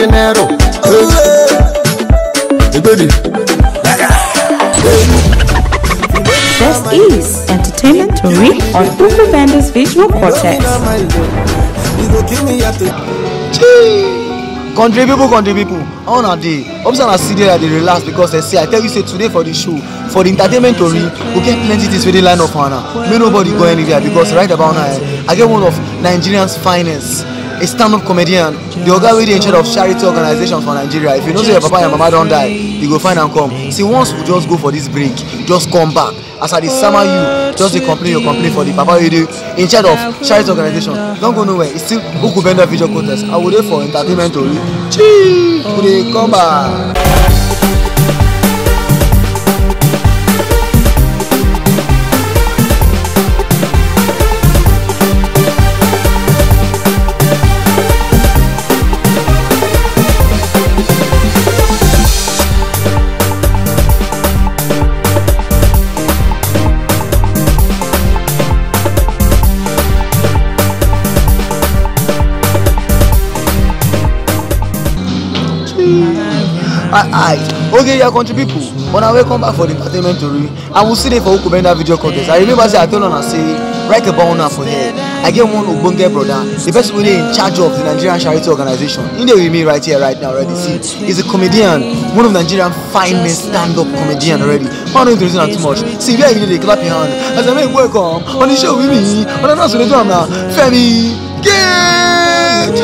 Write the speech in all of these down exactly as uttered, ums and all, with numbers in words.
Janeiro. This is Entertainment Tori on Uku Banda's Visual Cortex. Country people, country people, on a day, obviously I see there they relax because they say, I tell you say today for the show, for the Entertainment Tori, we get plenty things for the line of honor. May nobody go anywhere because right about now, I get one of Nigerian's finest, a stand-up comedian, the guy with the in charge of charity organizations for Nigeria. If you know say your papa and mama don't die, you go find and come. See, once we just go for this break, just come back. As I summer you, just the complain your complain for the papa you do in charge of charity organization. Don't go nowhere. It's still Uku Banda Visual Contest. I will there for Entertainment Tori. Chee, we come back. Alright, okay, your country people, when I welcome back for the Entertainment Tori, I will see them for Uku Banda Video Contest. I remember say I told on and say, write a bound for here. I get one Ubonge brother, the person who is in charge of the Nigerian charity organization. In there with me right here, right now, already. See, he's a comedian, one of Nigerian finest stand-up comedian already. I don't introduce him too much. See, where you need to clap your hand. As I make welcome on the show with me, on the announcement now, Femi Gage.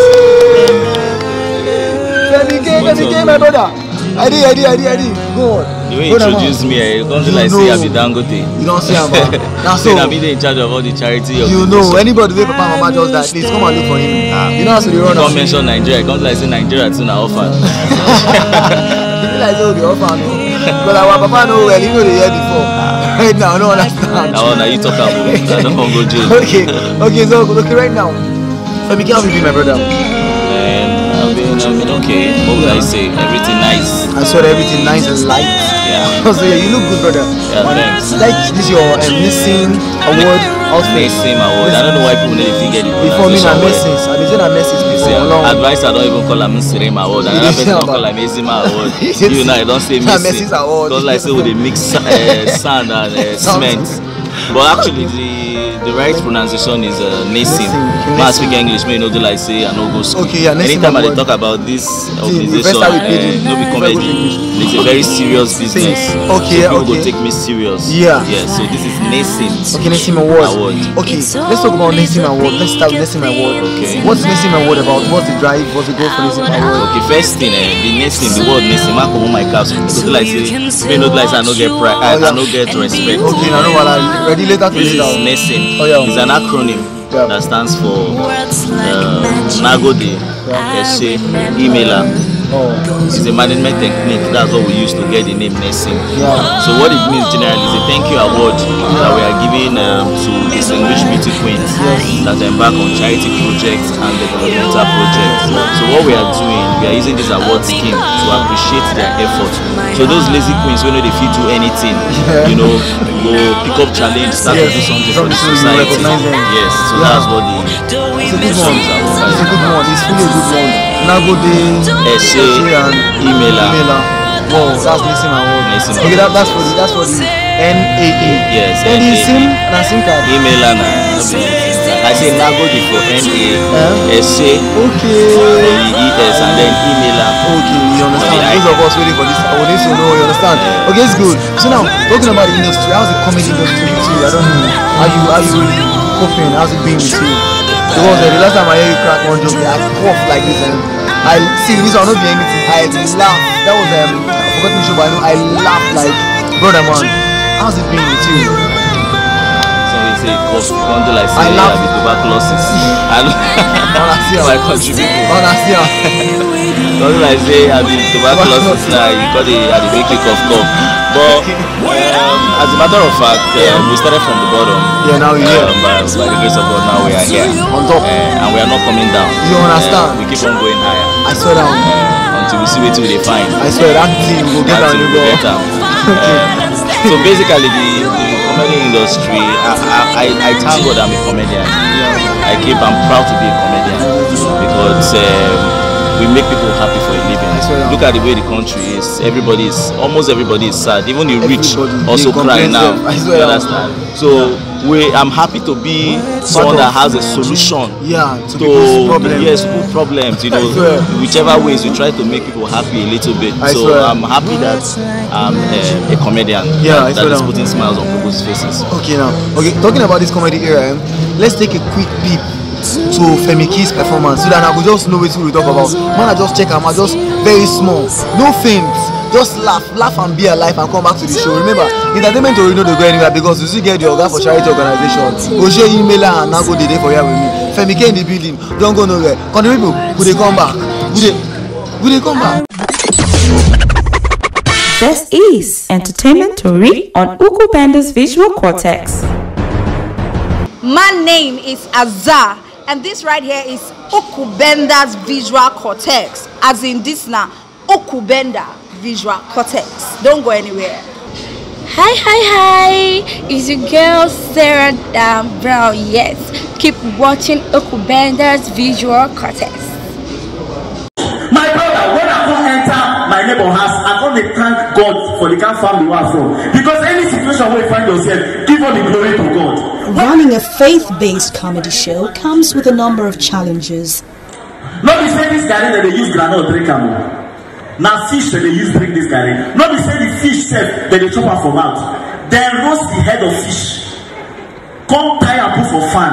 Femi Gage, Femi Gage, my brother. I did, I did, I did, I did. Go on. The way you introduce me, I don't feel like say I be Dangote. You don't see him, man. Now so. I be in charge of all the charity. You know, anybody with papa and mama just that, please come and look for him. Ah. You know how to run. Don't mention Nigeria. Don't like say Nigeria too now orphan. You feel like say the orphan, no? Because our papa know well, you know the year before. Right now, I don't understand. Now, now you talk about. I don't want to go jail. Okay, okay, so okay, right now. Femi, how have you been, my brother? I've been, I've been okay. What would I say? Everything nice. I saw everything nice and light. Yeah. So yeah, you look good, brother. Yeah, thanks. Like this your um, missing award outfit. Missing award. I don't know why people never forget it. Before me, na missing. I've been saying na missing before. Yeah, advice I don't even call am missing award. And another person don't call am missing award. You know, I don't say missing. Because like say they mix uh, sand and uh, cement. But actually, the the right pronunciation is uh, Nassim. When I speak English, may not do like say I no go school. Okay, yeah, anytime I talk about this organization, uh, no be comedy. It's a very serious business. Okay, so people okay. go take me serious. Yeah. Yeah. So this is Nassim. Okay, Nassim Award. Award. Okay, let's talk about Nassim Award. Let's start with Nassim Award. Okay. What's Nassim Award about? What's the drive? What's the goal for Nassim Award? Okay, first thing, eh, the Nassim, the word Nassim, I come on my caps. So like say, may not like say I no get pride, I, I no get respect. Okay, I know what I ready later to This is down. Nassim. Oh, yeah. It's an acronym yeah. that stands for uh, Nagode, yeah. Essay, Emailer. Oh. It's a management technique. That's what we use to get the name Nassim. Yeah. So what it means generally is a thank you award that we are giving um, to distinguished beauty queens yes. that embark on charity projects and developmental projects. So what we are doing, we are using this award scheme to appreciate their effort. So those lazy queens, when they fit do anything, yeah. you know, go pick up challenge, start yes. to do something for the society. Yes. So yeah. that's what the It's a good one. It's a good one. It's really a good one. Nagode, Essay, and Emailer. Wow, that's Nassim Award. Okay, that, that's for the that's for the N A A. Yes. And the SIM and SIM card. Emailer na. I say Nagode for N A, Essay okay. for the E S, and then Emailer. Okay, you understand? Those of us waiting for this, I want to know. You understand? Okay, it's good. So now talking about the industry, how's the comedy industry with you? I don't know. How you how you coping? How's it been with you? Because uh, the last time I hear you crack one joke, I cough like this and I see this will not be anything. I laugh. That was um I forgot the show, but I know I laughed like brother man. How's it been with you? So we say cough, can't do like say I have tuberculosis. I know my country people. Honestly, don't do like say I have tuberculosis now. You got the I make you cough cough. But um, as a matter of fact, uh, we started from the bottom. Yeah, now we're here. Um, by, by the grace of God, now we are here. On top. Uh, and we are not coming down. You understand? Uh, we keep on going higher. I swear down. Uh, until we see where they find. I swear that team will get down. You go. Get down. um, so basically, the, the comedy industry, I, I, I thank God I'm a comedian. I keep, I'm proud to be a comedian because um, we make people happy for a living. Look at the way the country is. Everybody is, almost everybody is sad. Even the rich Everybody, also cry now. I You swear. understand? So we, I'm happy to be someone that has a solution. Yeah, to To people's problems. yes, people problems. You know, I swear. whichever ways we try to make people happy a little bit. I so swear. I'm happy that I'm a, a comedian. Yeah, I that, that swear is down. putting smiles on people's faces. Okay now, okay, talking about this comedy era, eh, let's take a quick peep to Femi K's performance so that I could just know what we talk about. Man, I just check am, I just very small, no faints, just laugh, laugh and be alive and come back to the show. Remember, entertainment already know they go anywhere because you still get the organ for charity organization. Oje emailer and now go dey there for here with me. Femi K in the building, don't go nowhere. Come the people, who they come back? Who they, who they come back? This is Entertainment Tori on Ukubenda's Visual Cortex. My name is Azar, and this right here is Ukubenda's Visual Cortex. As in this now, Ukubenda Visual Cortex. Don't go anywhere. Hi, hi, hi! It's your girl Sarah Dan Brown. Yes, keep watching Ukubenda's Visual Cortex. My brother, when I come enter my neighbor house, I come to thank God for the kind of family we are from. Because any situation where you find yourself, give all the glory to God. Running a faith-based comedy show comes with a number of challenges. Not be say this garden that they use granite drink am. Now fish that they use drink this garden. Not be say the fish self that they chop am for mouth. Then roast the head of fish. Come tie and put for fan.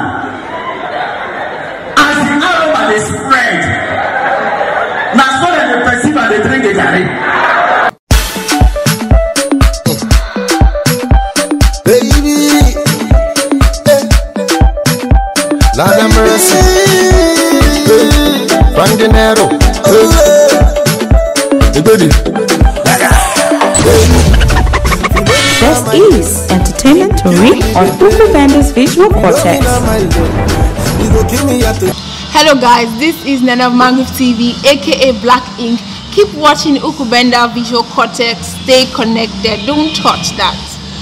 As the aroma they spread. Now so that they perceive and they drink the garden. Lord have mercy, Frank De Niro, This is Entertainment Tori on Ukubenda's Visual Cortex. Hello guys, this is Nana of Mangrove T V, aka Black Ink. Keep watching Ukubenda Visual Cortex. Stay connected. Don't touch that.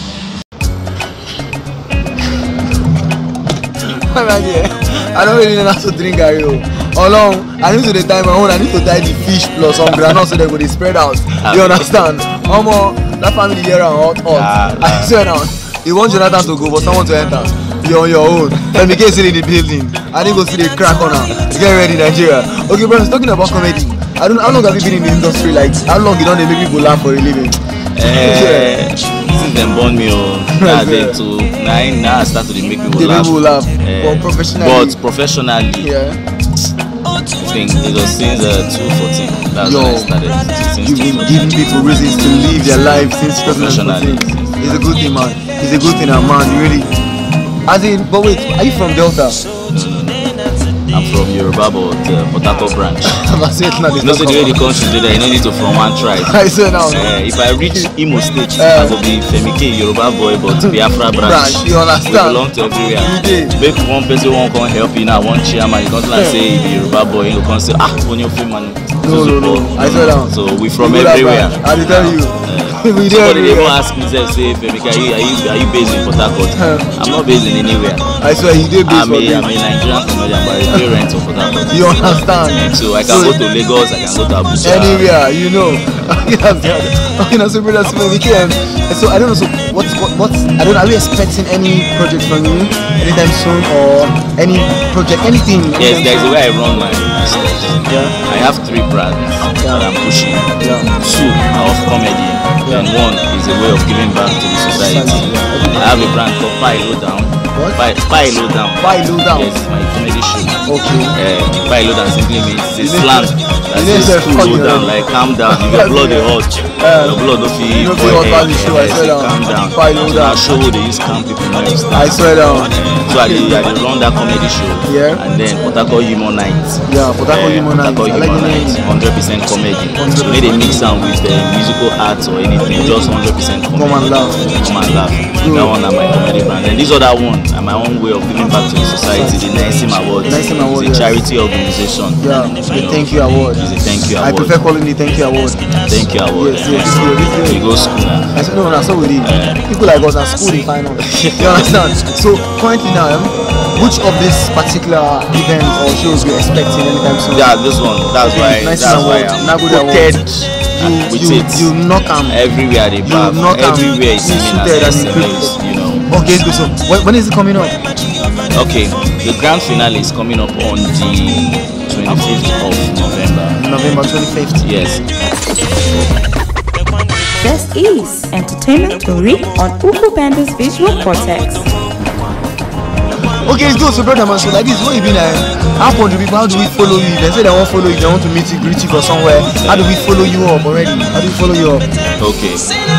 I don't really know how to drink Gary. How long? I need to the time my own. I need to tie the fish plus some granite so they go dey spread out. You understand? Omo, that family here are hot hot. I swear now. You want Jonathan to go, but someone to enter. You're on your own. Let me get still in the building. I need to go see the crack on her. Get ready, Nigeria. Okay, brothers, talking about comedy. I don't. How long have you been in the industry? Like, how long you don't make people laugh for a living? Uh, since them born me on that day to nine, now I start to make people They laugh. people laugh. Uh, But professionally. But professionally, Yeah. I think it was since uh, two fourteen. That's Yo, when I started. Since You've been two giving fourteen. people reasons to live their life since Professionally. twenty fourteen. It's a good thing, man. It's a good thing, uh, man. You really. As in, but wait, are you from Delta? I'm from Yoruba, but uh, Port Harcourt branch. I said now. You know, so the way the country did that, you don't need to from one tribe. I said now. Uh, if I reach Imo State, Uh, I will be Femi K, Yoruba boy, but Biafra branch. Branch, you understand? We belong to everywhere. You did. Make one person won't come help you now, one chairman, you can't like say the Yoruba boy, you can't say, ah, when you're film man. No, no, no. I swear down. So we from You go that everywhere. branch. I will tell you. Uh, We there somebody even everywhere. ask me, say, Femi K, are you, are you, are you based in Port Harcourt? I'm not based in anywhere. I swear he did I'm based a, for I'm me. a Nigerian comedian, but I pay rent for Port Harcourt. You understand? So I can go to Lagos, I can go to Abuja. Anywhere, you know. Okay, that's the other. Okay, now so brother, so we can. So I don't know. So what's what, what's I don't know. Are we expecting any project from you anytime soon or any project, anything? Yes, there is a way I run my business. Yeah. I have three brands that I'm pushing. Yeah. Two are of comedy, then one is a way of giving back to the society. I have a brand called Pie Low Down. What? Pie, Pie Low Down. Pie Low Down. Yes, my comedy show. Okay. Uh, Pie Low Down simply means it's a You slang need- that you need says to cool fuck low your down, head. like calm down. If your blood is hot, Uh, your blood don't feel you don't boil feel hot head. value show, I Yes, swear you down. calm down. Pie Low So Down. I show they use calm people now. You I swear down. So I did, I did run that comedy show. Yeah. And then Port Harcourt Humor Night. Yeah, Port Harcourt Eh, Humor Night. Port I Harcourt like Humor the Night. name. one hundred percent comedy. one hundred percent Made a mix sound with uh, musical arts or anything. in just one hundred percent comedy. Come and laugh. Come and laugh. That one are my comedy brand. And this other one are my own way of giving back to the society. The Naisim Award. Naisim Award. It's a yes. charity organization. Yeah, the thank you award. It's a thank you I award. prefer calling it thank you award. Thank you award. Yes, yes, yes, yes. You go school now. I said, no, no, so we did. People like us are school in finance. You understand? So currently now, um, which of this particular event or shows we're expecting anytime soon? Yeah, this one. That's why. Nice that's why I'm quoted. You, with you, it. you knock them everywhere they back. knock Everywhere is suited and equipment, you know. Okay, good. So when, when is it coming up? Okay, the grand finale is coming up on the twenty-fifth of November. November twenty-fifth. Yes. This is Entertainment Tori on Ukubenda's Visual Cortex. Okay, it's good. So brother man, so like this, what you been like? How come the people? How do we follow you? They say they won't follow you. They want to meet you, greet you for somewhere. How do we follow you up already? How do we follow you up? Okay.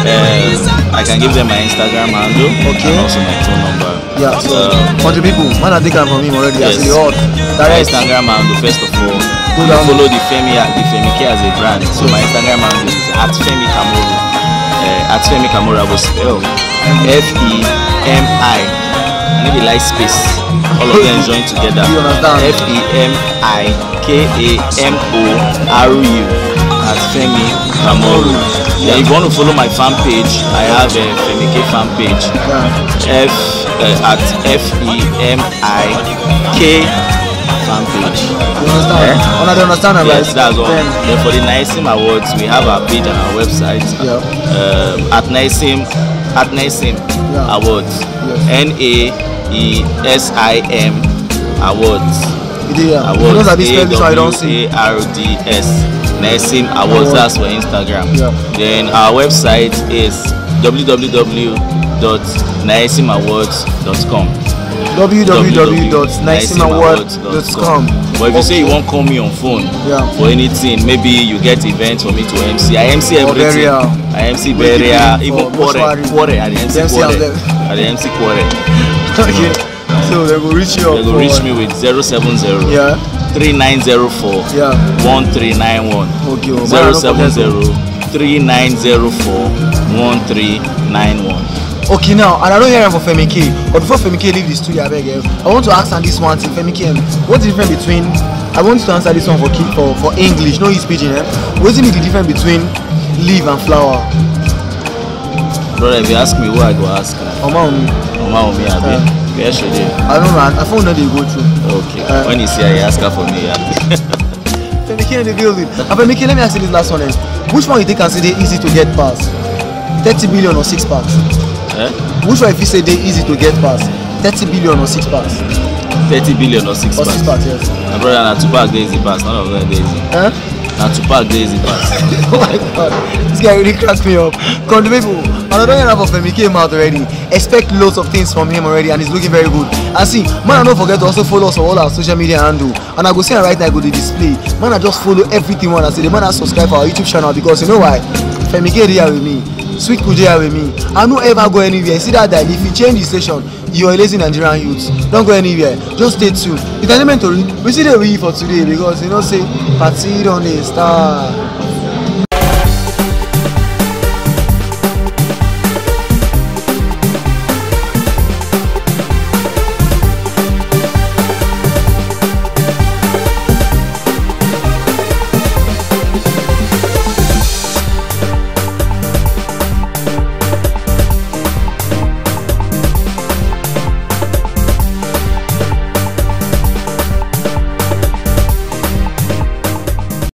Um, I can give them my Instagram handle. Okay. And also my phone number. Yeah. So um, for the people, man, I take them from him already. Yes. I say, oh, my Instagram handle first of all. Go You down. follow the Femi, the Femike as a brand. So my Instagram handle is at Femi Kamoro. Uh, at Femi Kamoro, I will spell F E M I. And maybe like space. All of them join together. You understand? F E M I K A M O R U at Femi Kamoro. Yeah, if you want to follow my fan page, I have a Femike fan page. Yeah. F uh, at F E M I K fan page. You understand? Yeah. I don't understand that, Yes, right? that's all. Then, Then for the Naisim Awards, we have our page and our website. Yeah. Um, at Naisim at Naisim Yeah. Awards. Yes. N A E S I M Awards. it is, yeah. You know Awards. that this spell this one I don't see. A W A R D S. Naisim Awards. Award. That's for Instagram. Yeah. Then our website is w w w dot naisim awards dot com. w w w dot naisim awards dot com. But if you say you won't call me on phone Yeah. for anything, maybe you get events for me to M C. I M C Or everything. burial. I M C Where you burial, do even for quarter, mortuary. quarter at the M C M C quarter, out there. at the M C quarter. Okay. So they will reach you up. They will for- reach me with zero seven zero Yeah. three nine zero four Yeah. one three nine one. Okay. well, zero man, I seven don't zero three nine zero four one three nine one. Okay, now, and I don't hear him for Femike, but before Femike leave the studio, I beg you, I want to ask her this one thing, Femike, um, what's the difference between, I want you to answer this one for key, for, for English, no East Pidgin, eh? What's the difference between leaf and flower? Brother, if you ask me, who I go ask? Oma Omi. Oma Omi, Abi. Uh, Where should they? I don't know, I, I found that they go through. Okay. Uh, when you see her, you ask her for me. Yeah. Femike in the building. And Femike, let me ask you this last one, eh? Which one you think consider easy to get past? thirty billion or six packs? Eh? Which one if you say they easy to get past? thirty billion or six packs? thirty billion or six Or packs. six packs, yes. My brother, na two pack days pass. None of them days. Huh? Na two pack days pass. Oh my god, this guy really cracked me up. Come the people, and I don't hear about Femi came out already. Expect loads of things from him already, and he's looking very good. And see, man, I don't forget to also follow us on all our social media handle. And I go see him right now, I go to display. Man, I just follow everything one. I say the man has subscribed for our YouTube channel because you know why? Femi K here with me, Sweet Kuj here with me. I don't ever go anywhere. See that that if you change the station, you're a lazy Nigerian youth. Don't go anywhere. Just stay tuned. Entertainment Tori, we see the way for today because you know say party on the star.